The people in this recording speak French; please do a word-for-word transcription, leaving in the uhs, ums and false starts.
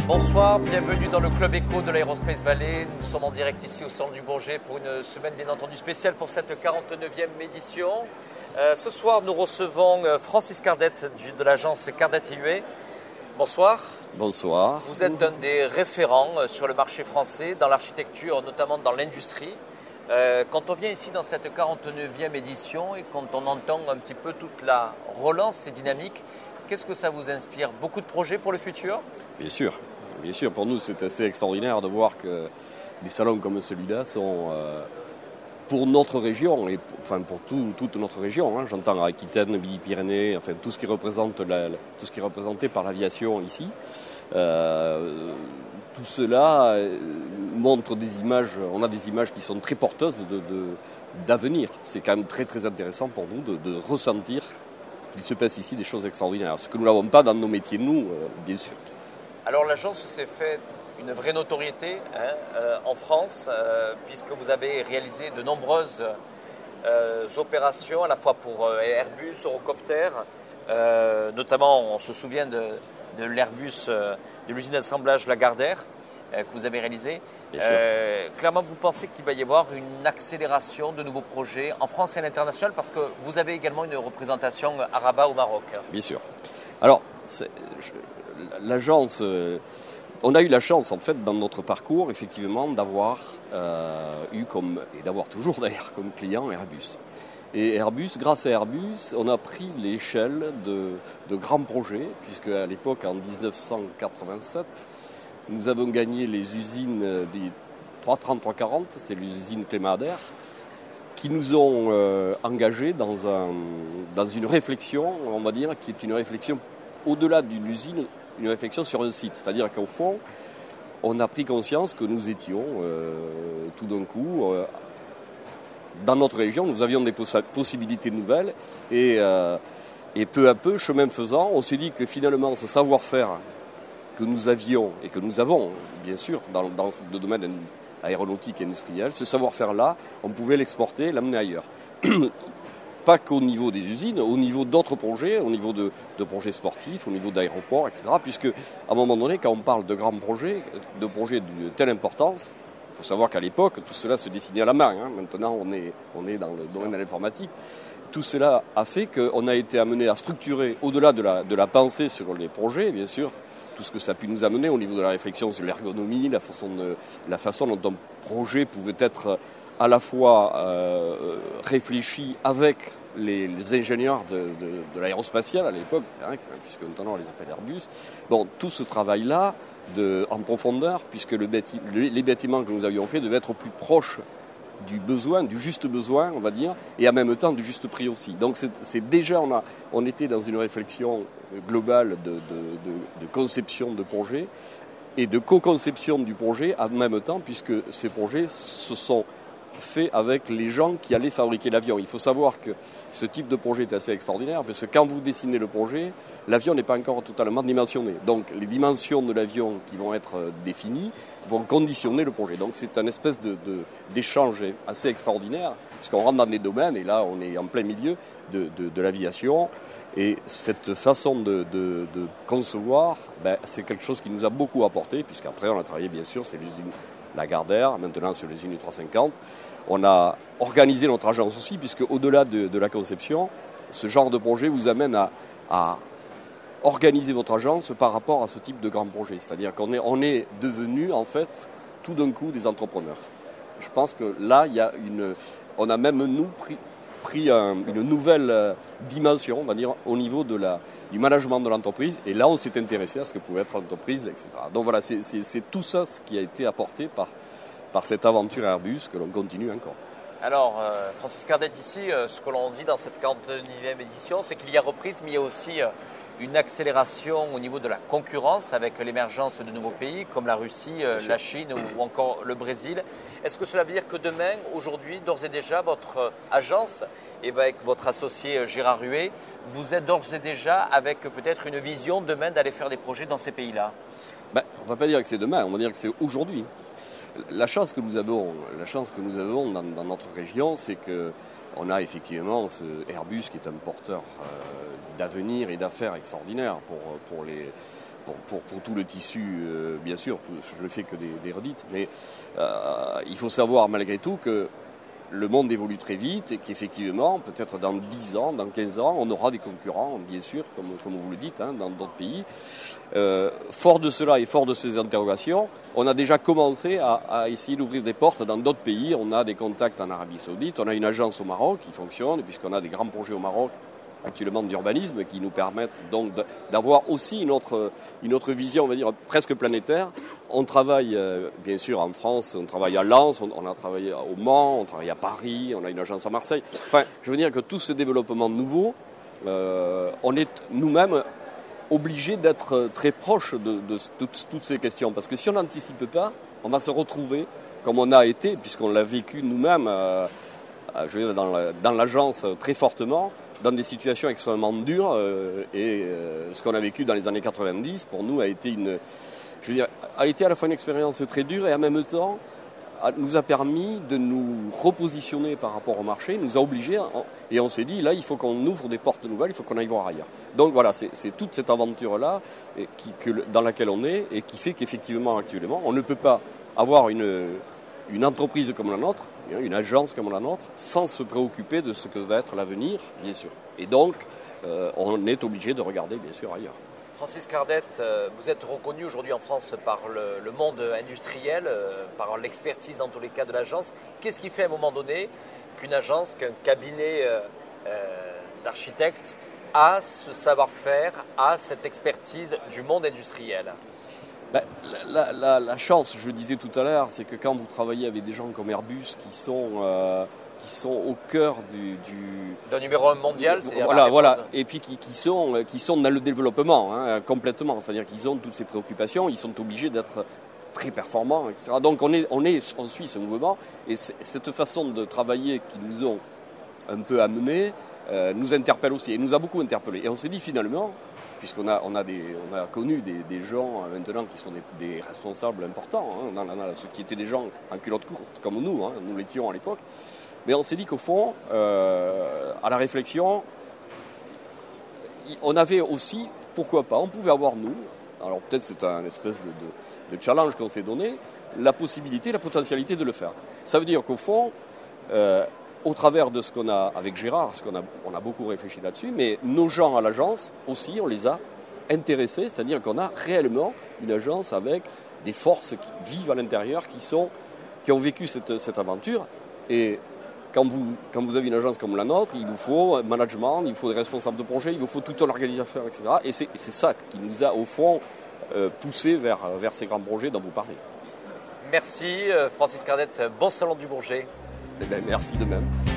Bonsoir, bienvenue dans le Club Éco de l'Aerospace Valley. Nous sommes en direct ici au Salon du Bourget pour une semaine bien entendu spéciale pour cette quarante-neuvième édition. Euh, ce soir, nous recevons Francis Cardet de l'agence Cardet I U E. Bonsoir. Bonsoir. Vous êtes un des référents sur le marché français, dans l'architecture, notamment dans l'industrie. Euh, quand on vient ici dans cette quarante-neuvième édition et quand on entend un petit peu toute la relance et dynamique, qu'est-ce que ça vous inspire? Beaucoup de projets pour le futur? Bien sûr. Bien sûr, pour nous, c'est assez extraordinaire de voir que des salons comme celui-là sont, euh, pour notre région, et pour, enfin pour tout, toute notre région, hein, j'entends Aquitaine, Midi-Pyrénées, enfin tout ce qui représente la, tout ce qui est représenté par l'aviation ici. Euh, tout cela montre des images, on a des images qui sont très porteuses de, de, d'avenir. C'est quand même très très intéressant pour nous de, de ressentir qu'il se passe ici des choses extraordinaires. Ce que nous n'avons pas dans nos métiers, nous, euh, bien sûr. Alors l'agence s'est fait une vraie notoriété hein, euh, en France, euh, puisque vous avez réalisé de nombreuses euh, opérations, à la fois pour euh, Airbus, Eurocopter, euh, notamment on se souvient de, de l'Airbus, euh, de l'usine d'assemblage Lagardère, euh, que vous avez réalisé. Euh, clairement, vous pensez qu'il va y avoir une accélération de nouveaux projets en France et à l'international, parce que vous avez également une représentation à Rabat au Maroc. Bien sûr. Alors, c'est, je, l'agence, euh, on a eu la chance en fait dans notre parcours effectivement d'avoir euh, eu comme, et d'avoir toujours d'ailleurs comme client Airbus. Et Airbus, grâce à Airbus, on a pris l'échelle de, de grands projets, puisque à l'époque en dix-neuf cent quatre-vingt-sept, nous avons gagné les usines des trois cent trente, trois cent quarante, c'est l'usine Clément-Ader, qui nous ont euh, engagés dans, un, dans une réflexion, on va dire, qui est une réflexion au-delà d'une usine, une réflexion sur un site. C'est-à-dire qu'au fond, on a pris conscience que nous étions, euh, tout d'un coup, euh, dans notre région, nous avions des poss- possibilités nouvelles et, euh, et peu à peu, chemin faisant, on s'est dit que finalement, ce savoir-faire que nous avions et que nous avons, bien sûr, dans, dans le domaine aéronautique et industriel, ce savoir-faire-là, on pouvait l'exporter, l'amener ailleurs. Pas qu'au niveau des usines, au niveau d'autres projets, au niveau de, de projets sportifs, au niveau d'aéroports, et cetera. Puisque, à un moment donné, quand on parle de grands projets, de projets de telle importance, il faut savoir qu'à l'époque, tout cela se dessinait à la main. Hein. Maintenant, on est, on est dans le domaine de l'informatique. Tout cela a fait qu'on a été amené à structurer, au-delà de la, de la pensée sur les projets, bien sûr, tout ce que ça a pu nous amener au niveau de la réflexion sur l'ergonomie, la façon, de, la façon dont un projet pouvait être à la fois euh, réfléchi avec les, les ingénieurs de, de, de l'aérospatiale à l'époque, hein, puisque maintenant on les appelle Airbus. Bon, tout ce travail-là de, en profondeur, puisque le bâti, les, les bâtiments que nous avions faits devaient être au plus proche du besoin, du juste besoin, on va dire, et en même temps du juste prix aussi. Donc c'est, c'est déjà, on, a, on était dans une réflexion globale de, de, de, de conception de projet et de co-conception du projet en même temps, puisque ces projets se sont fait avec les gens qui allaient fabriquer l'avion. Il faut savoir que ce type de projet est assez extraordinaire parce que quand vous dessinez le projet, l'avion n'est pas encore totalement dimensionné. Donc les dimensions de l'avion qui vont être définies vont conditionner le projet. Donc c'est une espèce de, de, d'échange assez extraordinaire puisqu'on rentre dans des domaines et là on est en plein milieu de, de, de l'aviation. Et cette façon de, de, de concevoir, ben, c'est quelque chose qui nous a beaucoup apporté puisqu'après on a travaillé bien sûr, c'est l'usine Lagardère, maintenant sur l'usine U trois cent cinquante. On a organisé notre agence aussi, puisque au-delà de, de la conception, ce genre de projet vous amène à, à organiser votre agence par rapport à ce type de grand projet. C'est-à-dire qu'on est, on est devenu, en fait, tout d'un coup, des entrepreneurs. Je pense que là, il y a une, on a même, nous, pris, pris un, une nouvelle dimension, on va dire, au niveau de la, du management de l'entreprise. Et là, on s'est intéressé à ce que pouvait être l'entreprise, et cetera. Donc voilà, c'est, c'est, c'est tout ça ce qui a été apporté par par cette aventure Airbus que l'on continue encore. Alors, euh, Francis Cardet, ici, euh, ce que l'on dit dans cette quarante-neuvième édition, c'est qu'il y a reprise, mais il y a aussi euh, une accélération au niveau de la concurrence avec l'émergence de nouveaux pays comme la Russie, euh, la Chine ou, ou encore le Brésil. Est-ce que cela veut dire que demain, aujourd'hui, d'ores et déjà, votre agence, et avec votre associé Gérard Huet, vous êtes d'ores et déjà avec peut-être une vision demain d'aller faire des projets dans ces pays-là? Ben, on ne va pas dire que c'est demain, on va dire que c'est aujourd'hui. La chance que nous avons, la chance que nous avons dans, dans notre région, c'est qu'on a effectivement ce Airbus qui est un porteur euh, d'avenir et d'affaires extraordinaire pour, pour, les, pour, pour, pour tout le tissu, euh, bien sûr, tout, je ne fais que des, des redites, mais euh, il faut savoir malgré tout que le monde évolue très vite et qu'effectivement, peut-être dans dix ans, dans quinze ans, on aura des concurrents, bien sûr, comme, comme vous le dites, hein, dans d'autres pays. Euh, fort de cela et fort de ces interrogations, on a déjà commencé à, à essayer d'ouvrir des portes dans d'autres pays. On a des contacts en Arabie Saoudite, on a une agence au Maroc qui fonctionne, puisqu'on a des grands projets au Maroc actuellement d'urbanisme qui nous permettent donc d'avoir aussi une autre, une autre vision, on va dire, presque planétaire. On travaille, euh, bien sûr, en France, on travaille à Lens, on, on a travaillé au Mans, on travaille à Paris, on a une agence à Marseille. Enfin, je veux dire que tout ce développement nouveau, euh, on est nous-mêmes obligés d'être très proches de, de, de, de toutes ces questions. Parce que si on n'anticipe pas, on va se retrouver comme on a été, puisqu'on l'a vécu nous-mêmes, euh, je veux dire, dans, la, dans l'agence très fortement, dans des situations extrêmement dures, euh, et euh, ce qu'on a vécu dans les années quatre-vingt-dix, pour nous, a été une, je veux dire, a été à la fois une expérience très dure et en même temps a, nous a permis de nous repositionner par rapport au marché, nous a obligés, et on s'est dit, là, il faut qu'on ouvre des portes nouvelles, il faut qu'on aille voir ailleurs. Donc voilà, c'est, c'est toute cette aventure-là et qui, que, dans laquelle on est et qui fait qu'effectivement, actuellement, on ne peut pas avoir une, une entreprise comme la nôtre, une agence comme la nôtre, sans se préoccuper de ce que va être l'avenir, bien sûr. Et donc, euh, on est obligé de regarder, bien sûr, ailleurs. Francis Cardet, euh, vous êtes reconnu aujourd'hui en France par le, le monde industriel, euh, par l'expertise en tous les cas de l'agence. Qu'est-ce qui fait à un moment donné qu'une agence, qu'un cabinet euh, euh, d'architectes a ce savoir-faire, a cette expertise du monde industriel ? Ben, la, la, la chance, je le disais tout à l'heure, c'est que quand vous travaillez avec des gens comme Airbus qui sont, euh, qui sont au cœur du... du d'un numéro un mondial, c'est voilà, voilà, et puis qui, qui, sont, qui sont dans le développement, hein, complètement, c'est-à-dire qu'ils ont toutes ces préoccupations, ils sont obligés d'être très performants, et cetera. Donc on, est, on, est, on suit ce mouvement, et cette façon de travailler qui nous ont un peu amenés, euh, nous interpelle aussi, et nous a beaucoup interpellés. Et on s'est dit finalement, puisqu'on a, on a, des, on a connu des, des gens euh, maintenant qui sont des, des responsables importants, hein, dans, dans, ceux qui étaient des gens en culotte courte, comme nous, hein, nous l'étions à l'époque, mais on s'est dit qu'au fond, euh, à la réflexion, on avait aussi, pourquoi pas, on pouvait avoir nous, alors peut-être c'est un espèce de, de, de challenge qu'on s'est donné, la possibilité, la potentialité de le faire. Ça veut dire qu'au fond, euh, au travers de ce qu'on a avec Gérard, parce qu'on a, on a beaucoup réfléchi là-dessus, mais nos gens à l'agence aussi, on les a intéressés, c'est-à-dire qu'on a réellement une agence avec des forces qui vivent à l'intérieur, qui, sont, qui ont vécu cette, cette aventure. Et quand vous, quand vous avez une agence comme la nôtre, il vous faut un management, il vous faut des responsables de projet, il vous faut toute l'organisation, et cetera. Et c'est, et c'est ça qui nous a, au fond, euh, poussé vers, vers ces grands projets dont vous parlez. Merci Francis Cardet, bon salon du Bourget. Eh bien, merci de même.